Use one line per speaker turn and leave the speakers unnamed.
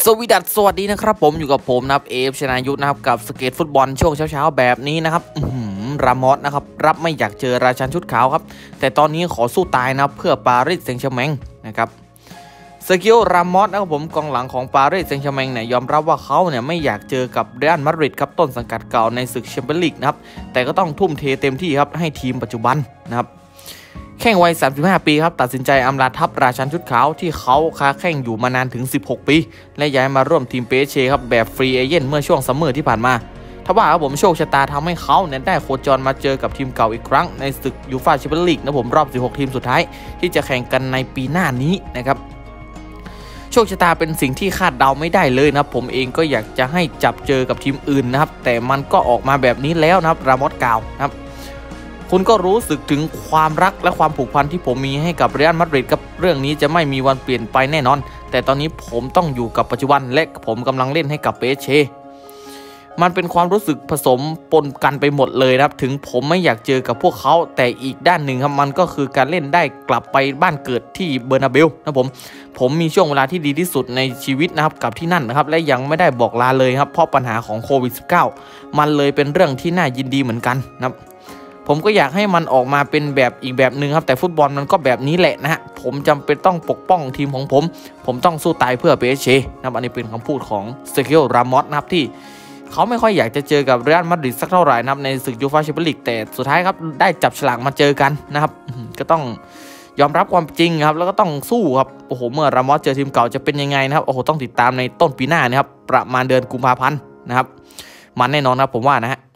สวัสดีนะครับผมอยู่กับผมนะครับชนายุทธนะครับกับสเก็ตฟุตบอลช่วงเช้าแบบนี้นะครับรามอสนะครับรับไม่อยากเจอราชันชุดขาวครับแต่ตอนนี้ขอสู้ตายนะเพื่อปารีสแซงต์แชร์แมงนะครับเซอร์กิโอ รามอสนะครับผมกองหลังของปารีสแซงต์แชร์แมงเนี่ยยอมรับว่าเขาเนี่ยไม่อยากเจอกับเรอัลมาดริดครับต้นสังกัดเก่าในศึกแชมเปี้ยนลีกนะครับแต่ก็ต้องทุ่มเทเต็มที่ครับให้ทีมปัจจุบันนะครับแข่งวัย35 ปีครับตัดสินใจอำลาทัพราชันชุดขาวที่เขาค้าแข่งอยู่มานานถึง16 ปีและย้ายมาร่วมทีมเปเชครับแบบฟรีเอเจนต์เมื่อช่วงซัมเมอร์ที่ผ่านมาถ้าว่าครับผมโชคชะตาทำให้เขาเนี่ยได้โคจรมาเจอกับทีมเก่าอีกครั้งในศึกยูฟ่าแชมเปี้ยนลีกนะผมรอบ16 ทีมสุดท้ายที่จะแข่งกันในปีหน้านี้นะครับโชคชะตาเป็นสิ่งที่คาดเดาไม่ได้เลยนะผมเองก็อยากจะให้จับเจอกับทีมอื่นนะครับแต่มันก็ออกมาแบบนี้แล้วนะครับรามอสกล่าวนะครับคุณก็รู้สึกถึงความรักและความผูกพันที่ผมมีให้กับเรอัลมาดริดครับเรื่องนี้จะไม่มีวันเปลี่ยนไปแน่นอนแต่ตอนนี้ผมต้องอยู่กับปัจจุบันและผมกำลังเล่นให้กับเปเชมันเป็นความรู้สึกผสมปนกันไปหมดเลยครับถึงผมไม่อยากเจอกับพวกเขาแต่อีกด้านหนึ่งครับมันก็คือการเล่นได้กลับไปบ้านเกิดที่เบอร์นาเบลนะผมมีช่วงเวลาที่ดีที่สุดในชีวิตนะครับกับที่นั่นนะครับและยังไม่ได้บอกลาเลยครับเพราะปัญหาของโควิด -19 มันเลยเป็นเรื่องที่น่ายินดีเหมือนกันนะครับผมก็อยากให้มันออกมาเป็นแบบอีกแบบหนึ่งครับแต่ฟุตบอลมันก็แบบนี้แหละนะฮะผมจำเป็นต้องปกป้องทีมของผมต้องสู้ตายเพื่อเปเชนะครับอันนี้เป็นคำพูดของเซอร์กิโอ รามอสนะครับที่เขาไม่ค่อยอยากจะเจอกับเรอัลมาดริดสักเท่าไหร่นะครับในศึกยูฟ่าแชมเปี้ยนลีกแต่สุดท้ายครับได้จับฉลากมาเจอกันนะครับก็ต้องยอมรับความจริงครับแล้วก็ต้องสู้ครับโอ้โหเมื่อรามอสเจอทีมเก่าจะเป็นยังไงนะครับโอ้โหต้องติดตามในต้นปีหน้านะครับประมาณเดือนกุมภาพันธ์นะครับมันแน่นอนครับผมว่านะฮะ